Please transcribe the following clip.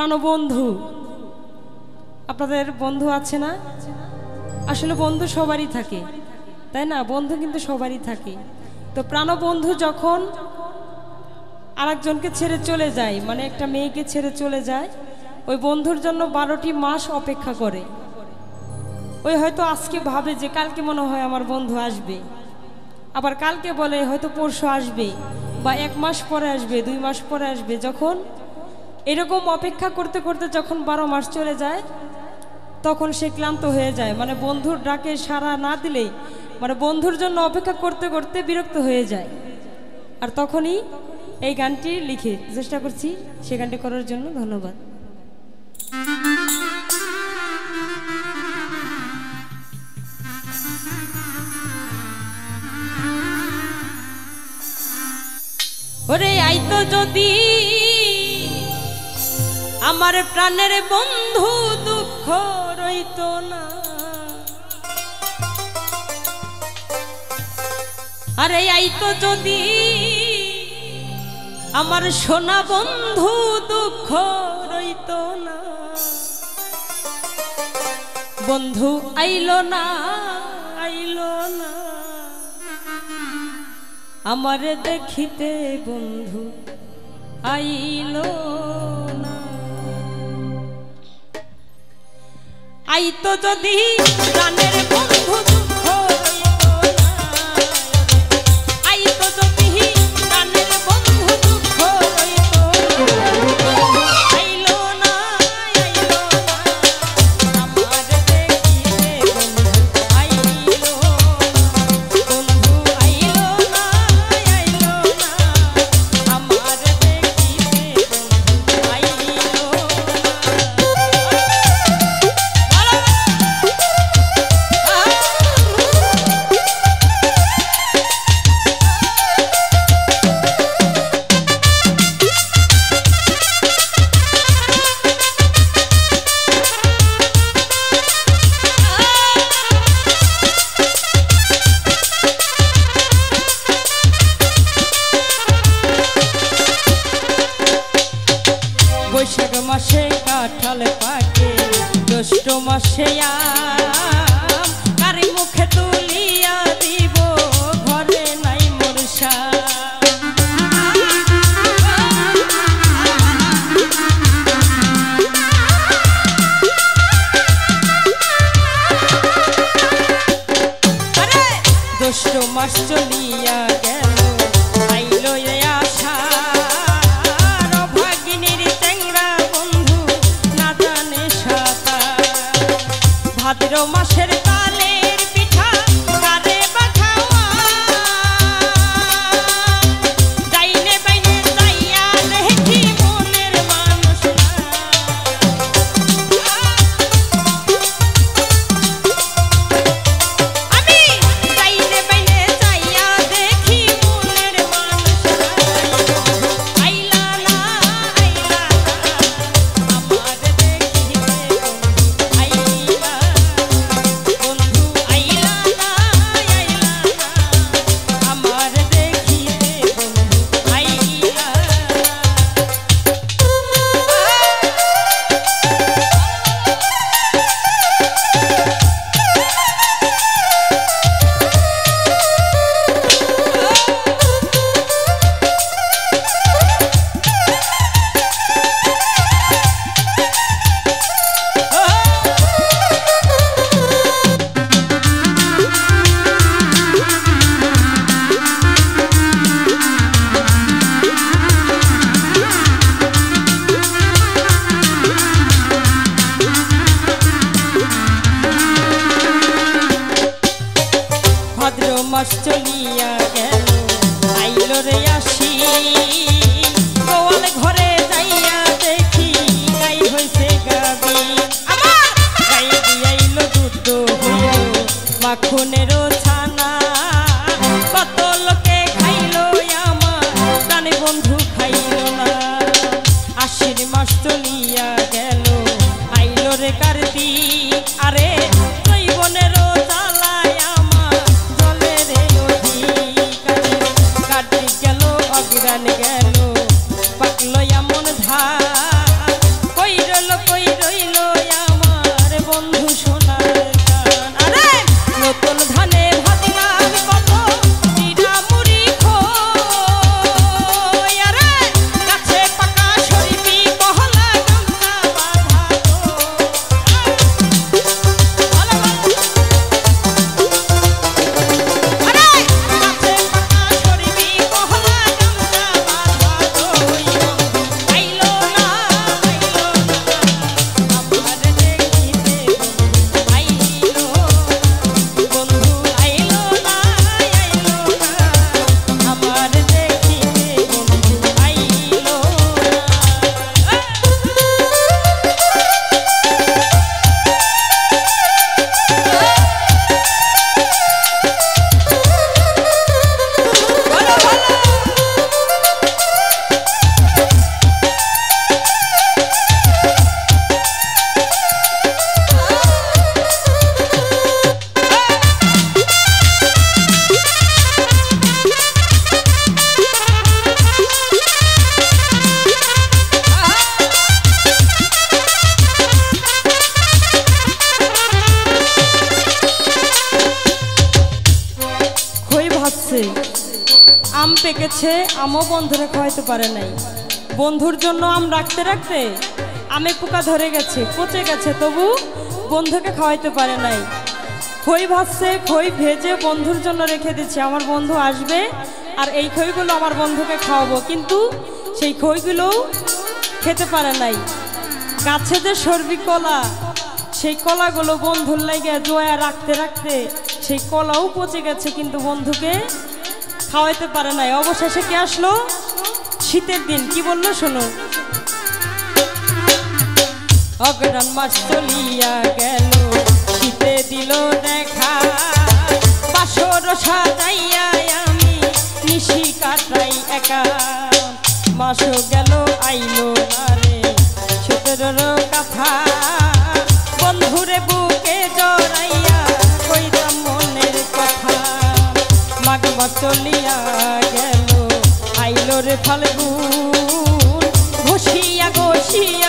প্রাণবন্ধু আপনাদের বন্ধু আছে না? আসলে বন্ধু সবারই থাকে, তাই না? বন্ধু কিন্তু সবারই থাকে। তো প্রাণবন্ধু যখন আরেকজনকে ছেড়ে চলে যায়, মানে একটা মেয়েকে ছেড়ে চলে যায়, ওই বন্ধুর জন্য 12টি মাস অপেক্ষা করে। ওই হয়তো আজকে ভাবে যে কালকে মনে হয় আমার বন্ধু আসবে, আবার কালকে বলে হয়তো পরশু আসবে, বা 1 মাস পরে আসবে, 2 মাস পরে আসবে। যখন এরকম অপেক্ষা করতে করতে যখন 12 মাস চলে যায়, তখন সে ক্লান্ত হয়ে যায়। মানে বন্ধুর ডাকে সাড়া না দিলেই, মানে বন্ধুর জন্য অপেক্ষা করতে করতে বিরক্ত হয়ে যায়। আর তখনই এই গানটি লিখে চেষ্টা করছি, সে গানটি করার জন্য ধন্যবাদ। ওরে আইতো যদি আমার প্রাণের বন্ধু, দুঃখ রইতো না। আরে আইতো যদি আমার সোনা বন্ধু, দুঃখ রইতো না। বন্ধু আইলো না, আইলো না আমারে দেখিতে, বন্ধু আইলো না। আইতো যদি প্রাণের বন্ধু, দুঃখ রইতো না। আইতো যদি প্রাণের বন্ধু, দুঃখ রইতো না। আইলো না, আইলো না আমারে দেখিতে, বন্ধু আইলো না। বন্ধু আইলো না, আইলো না আমারে দেখিতে, বন্ধু আইলো না। বৈশাখ মাসে কাঁঠাল পাকে, জ্যৈষ্ঠ মাসে আম, কারি মুখে তুলিয়া দিব, ঘরে নাই মোর সাম। আরে জ্যৈষ্ঠ মাস চলিয়া গেল, আইলো আশা ভাদ্র মাসের তালের পিঠা কারে বাখাওয়া, ডাইনে বাইনে যাইয়া দেখি মনের মানুষ না। আমি ডাইনে বাইনে যাইয়া দেখি মনের মানুষ না। আইলা না, আইলা না আমার দেখিতে, আইলা বন্ধু আইলা না, আইলা না আমার দেখিতে, বন্ধু আইলা না। ভাদ্র মাস চলিয়া গেল, আইলো রে আসি, গোয়াল ঘরে যাইয়া দেখি গাই হইছে গাবি। আমার গাই দিয়াইলো দুধ হইল মাখনেরও ছানা, কত লোকে খাইলো আমার প্রাণ বন্ধু খাইলো না। আশ্বিন মাস চলিয়া গেল, আইলো রে কার্তিক, আরে জৈবনেরও জ্বালায় আমার জলে রে অধিক। কার্তিক গেল, অগ্রাণ গেল, পাকলো এমন ধার, কই আম পেকেছে, আমও বন্ধুরে খাওয়াইতে পারে নাই। বন্ধুর জন্য আম রাখতে রাখতে আমে পোকা ধরে গেছে, পচে গেছে, তবু বন্ধুকে খাওয়াইতে পারে নাই। খই ভাজছে, খই ভেজে বন্ধুর জন্য রেখে দিচ্ছে, আমার বন্ধু আসবে আর এই খইগুলো আমার বন্ধুকে খাওয়াবো, কিন্তু সেই খইগুলোও খেতে পারে নাই। গাছে যে সর্বি কলা, সেই কলাগুলো বন্ধুর লাগে জোয়া রাখতে রাখতে সেই কলাও পচে গেছে, কিন্তু বন্ধুকে খাওয়াইতে পারে নাই। অবশেষে কি আসলো? শীতের দিন। কি বললো শুনুন। অগ্রহণ মাস চলিয়া গেল, শীতে দিল দেখা, বাসর সাজাইয়া আমি নিশি কাটাই একা। মাসও গেল আইলো না রে শীতের কথা, বন্ধুরে বুকে জড়াইয়া কইতাম মনের কথা। মাঘ মাস চলিয়া গেল, আইলো রে ফাল্গুন, ঘষিয়া ঘষিয়া